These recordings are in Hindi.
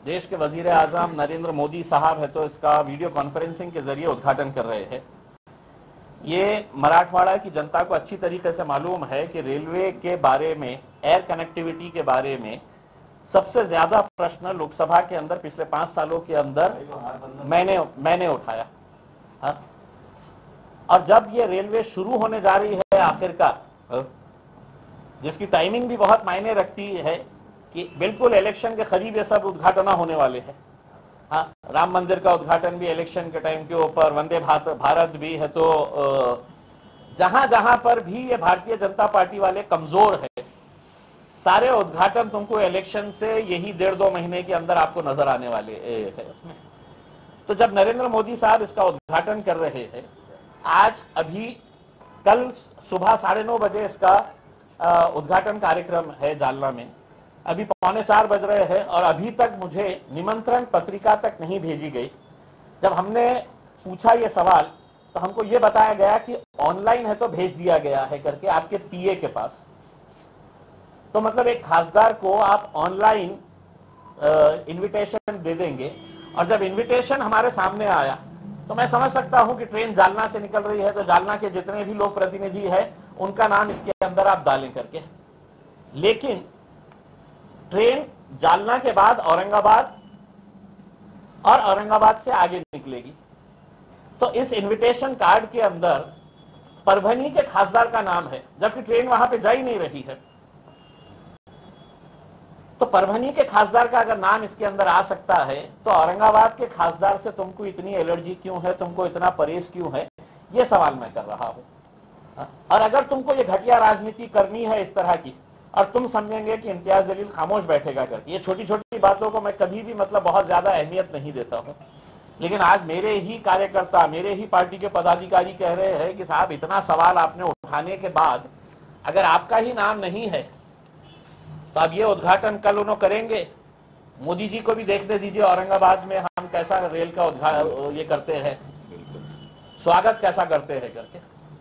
देश के वजीर आजम नरेंद्र मोदी साहब है तो इसका वीडियो कॉन्फ्रेंसिंग के जरिए उद्घाटन कर रहे हैं। ये मराठवाड़ा की जनता को अच्छी तरीके से मालूम है कि रेलवे के बारे में, एयर कनेक्टिविटी के बारे में सबसे ज्यादा प्रश्न लोकसभा के अंदर पिछले 5 सालों के अंदर मैंने उठाया। हाँ? और जब ये रेलवे शुरू होने जा रही है आखिरकार, जिसकी टाइमिंग भी बहुत मायने रखती है कि बिल्कुल इलेक्शन के करीब ये सब उद्घाटन होने वाले हैं। हाँ, राम मंदिर का उद्घाटन भी इलेक्शन के टाइम के ऊपर, वंदे भारत भी है, तो जहां जहां पर भी ये भारतीय जनता पार्टी वाले कमजोर है, सारे उद्घाटन तुमको इलेक्शन से यही 1.5-2 महीने के अंदर आपको नजर आने वाले है उसमें। तो जब नरेंद्र मोदी साहब इसका उद्घाटन कर रहे हैं, आज अभी कल सुबह 9:30 बजे इसका उद्घाटन कार्यक्रम है जालना में, अभी 3:45 बज रहे हैं और अभी तक मुझे निमंत्रण पत्रिका तक नहीं भेजी गई। जब हमने पूछा ये सवाल तो हमको ये बताया गया कि ऑनलाइन है तो भेज दिया गया है करके आपके पीए के पास। तो मतलब एक खासदार को आप ऑनलाइन इनविटेशन दे देंगे, और जब इनविटेशन हमारे सामने आया तो मैं समझ सकता हूं कि ट्रेन जालना से निकल रही है तो जालना के जितने भी लोग प्रतिनिधि है उनका नाम इसके अंदर आप डालें करके। लेकिन ट्रेन जालना के बाद औरंगाबाद और औरंगाबाद से आगे निकलेगी, तो इस इनविटेशन कार्ड के अंदर परभनी के खासदार का नाम है, जबकि ट्रेन वहां पे जा ही नहीं रही है। तो परभनी के खासदार का अगर नाम इसके अंदर आ सकता है तो औरंगाबाद के खासदार से तुमको इतनी एलर्जी क्यों है, तुमको इतना परहेज क्यों है, ये सवाल मैं कर रहा हूं। और अगर तुमको ये घटिया राजनीति करनी है इस तरह की, और तुम समझेंगे कि इम्तियाज जलील खामोश बैठेगा करके, ये छोटी छोटी बातों को मैं कभी भी मतलब बहुत ज्यादा अहमियत नहीं देता हूं, लेकिन आज मेरे ही कार्यकर्ता, मेरे ही पार्टी के पदाधिकारी कह रहे हैं कि साहब इतना सवाल आपने उठाने के बाद अगर आपका ही नाम नहीं है तो अब ये उद्घाटन कल उन्होंने करेंगे, मोदी जी को भी देखने दीजिए औरंगाबाद में हम कैसा रेल का उद्घाटन ये करते हैं, स्वागत कैसा करते हैं करके।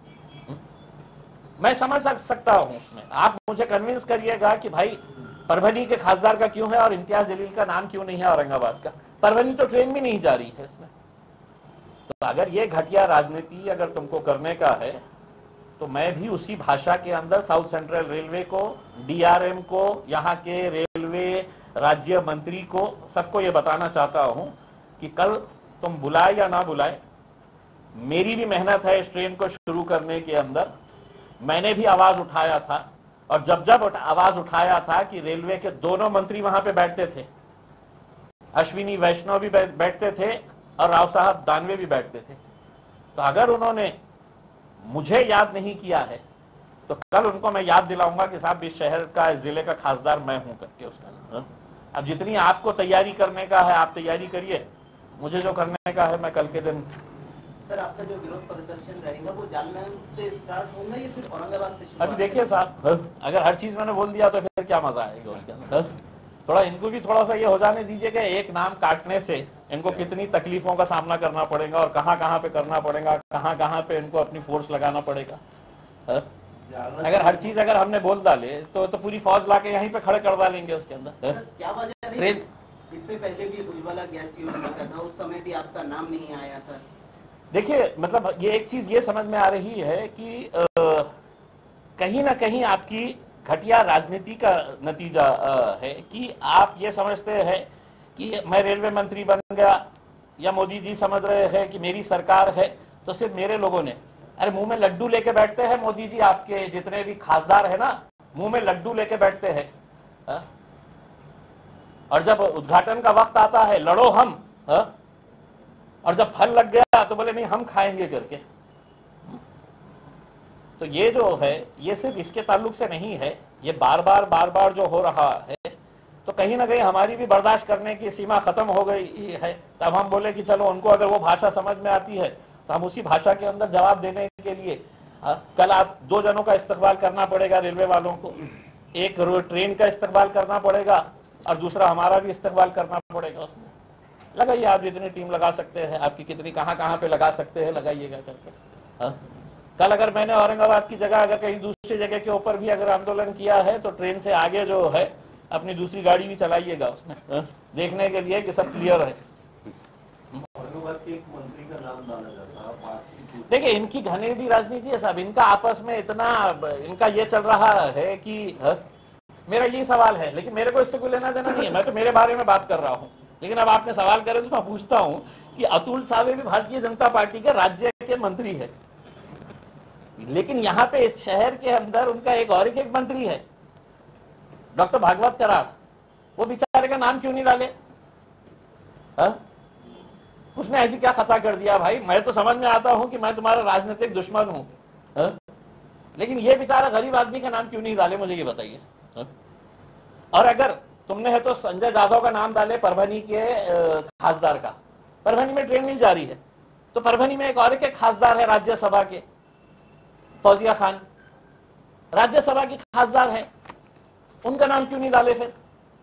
मैं समझ सकता हूं उसमें, आप मुझे कन्विंस करिएगा कि भाई परभनी के खासदार का क्यों है और इम्तियाज जलील का नाम क्यों नहीं है औरंगाबाद का। परभनी तो ट्रेन भी नहीं जा रही है इसमें। तो अगर ये घटिया राजनीति अगर तुमको करने का है तो मैं भी उसी भाषा के अंदर साउथ सेंट्रल रेलवे को, डीआरएम को, यहाँ के रेलवे राज्य मंत्री को, सबको ये बताना चाहता हूं कि कल तुम बुलाए या ना बुलाए, मेरी भी मेहनत है इस ट्रेन को शुरू करने के अंदर। मैंने भी आवाज उठाया था, और जब जब आवाज उठाया था कि रेलवे के दोनों मंत्री वहां पे बैठते थे, अश्विनी वैष्णव भी बैठते थे और राव साहब दानवे भी बैठते थे, तो अगर उन्होंने मुझे याद नहीं किया है तो कल उनको मैं याद दिलाऊंगा कि साहब इस शहर का, इस जिले का खासदार मैं हूं करके उसका। अब जितनी आपको तैयारी करने का है आप तैयारी करिए, मुझे जो करने का है मैं कल के दिन। सर, आपका जो विरोध प्रदर्शन रहेगा वो जालना से स्टार्ट होगा या फिर औरंगाबाद से? अभी देखिए साहब, अगर हर चीज मैंने बोल दिया तो फिर क्या मजा आएगा उसके अंदर। थोड़ा इनको भी थोड़ा सा ये हो जाने दीजिएगा, एक नाम काटने से इनको कितनी तकलीफों का सामना करना पड़ेगा और कहां कहां पे करना पड़ेगा, कहां कहां पे इनको अपनी फोर्स लगाना पड़ेगा। अगर हर चीज अगर हमने बोल डाले तो पूरी फौज लाके यहीं पे खड़े कर डालेंगे उसके अंदर। क्या वजह है? इससे पहले भी उज्ज्वला गैस योजना का था, उस समय भी आपका नाम नहीं आया था। देखिए मतलब ये एक चीज ये समझ में आ रही है कि कहीं ना कहीं आपकी घटिया राजनीति का नतीजा है कि आप ये समझते हैं कि मैं रेलवे मंत्री बन गया, या मोदी जी समझ रहे हैं कि मेरी सरकार है तो सिर्फ मेरे लोगों ने, अरे मुंह में लड्डू लेके बैठते हैं मोदी जी, आपके जितने भी खासदार है ना मुंह में लड्डू लेके बैठते हैं, और जब उद्घाटन का वक्त आता है लड़ो हम, और जब फल लग गया तो बोले नहीं हम खाएंगे करके। तो ये जो है ये सिर्फ इसके ताल्लुक से नहीं है, ये बार बार जो हो रहा है, तो कहीं ना कहीं हमारी भी बर्दाश्त करने की सीमा खत्म हो गई है। तब हम बोले कि चलो उनको अगर वो भाषा समझ में आती है तो हम उसी भाषा के अंदर जवाब देने के लिए कल आप 2 जनों का इस्तेमाल करना पड़ेगा रेलवे वालों को, एक ट्रेन का इस्तेमाल करना पड़ेगा और दूसरा हमारा भी इस्तेमाल करना पड़ेगा। उसमें लगाइए, आप जितनी टीम लगा सकते हैं, आपकी कितनी कहां पे लगा सकते हैं लगाइएगा करके। कल अगर मैंने औरंगाबाद की जगह अगर कहीं दूसरी जगह के ऊपर भी अगर आंदोलन किया है तो ट्रेन से आगे जो है अपनी दूसरी गाड़ी भी चलाइएगा उसमें, देखने के लिए कि सब क्लियर है। मंत्री का नाम डाला जाता है। देखिए इनकी घनेडी राजनीति है साहब, इनका आपस में इतना इनका ये चल रहा है कि मेरा ये सवाल है, लेकिन मेरे को इससे कोई लेना देना नहीं है, मैं तो मेरे बारे में बात कर रहा हूं। लेकिन अब आपने सवाल करे तो मैं पूछता हूं कि अतुल सावे भी भारतीय जनता पार्टी के राज्य के मंत्री है, लेकिन यहाँ पे इस शहर के अंदर उनका एक और एक मंत्री है डॉक्टर भागवत करार, वो बेचारे का नाम क्यों नहीं डाले? उसने ऐसी क्या खता कर दिया भाई? मैं तो समझ में आता हूं कि मैं तुम्हारा राजनीतिक दुश्मन हूं, लेकिन ये बेचारा गरीब आदमी का नाम क्यों नहीं डाले, मुझे ये बताइए। और अगर तुमने है तो संजय जाधव का नाम डाले, परभनी के खासदार का। परभनी में ट्रेन नहीं जा रही है, तो परभनी में एक और एक खासदार है राज्यसभा के, फौजिया खान राज्यसभा की खासदार है, उनका नाम क्यों नहीं डाले फिर?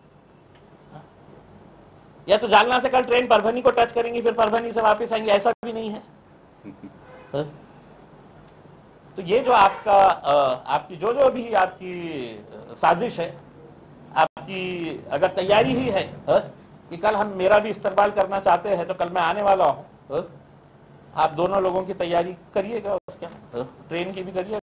या तो जालना से कल ट्रेन परभनी को टच करेंगी, फिर परभनी से वापस आएंगे, ऐसा भी नहीं है। तो ये जो आपका आपकी जो भी आपकी साजिश है, आपकी अगर तैयारी ही है कि कल हम मेरा भी इस्तेमाल करना चाहते हैं, तो कल मैं आने वाला हूं, आप दोनों लोगों की तैयारी करिएगा, उसके ट्रेन की भी करिए।